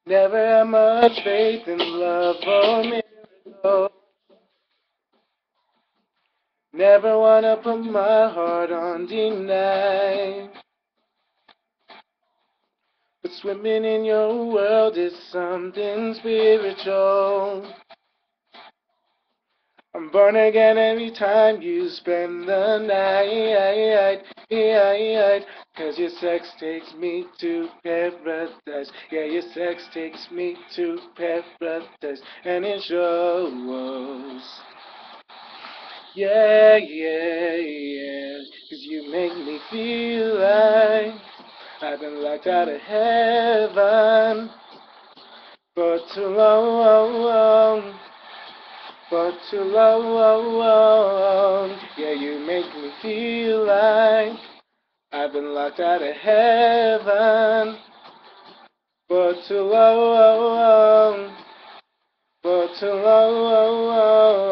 Never had much faith in love or miracles. Never wanna put my heart on deny. But swimming in your world is something spiritual. I'm born again every time you spend the night. 'Cause your sex takes me to paradise. Yeah, your sex takes me to paradise. And it shows. Yeah. 'Cause you make me feel like I've been locked out of heaven for too long. For too long. Yeah, you make me feel like I've been locked out of heaven for too long. For too long.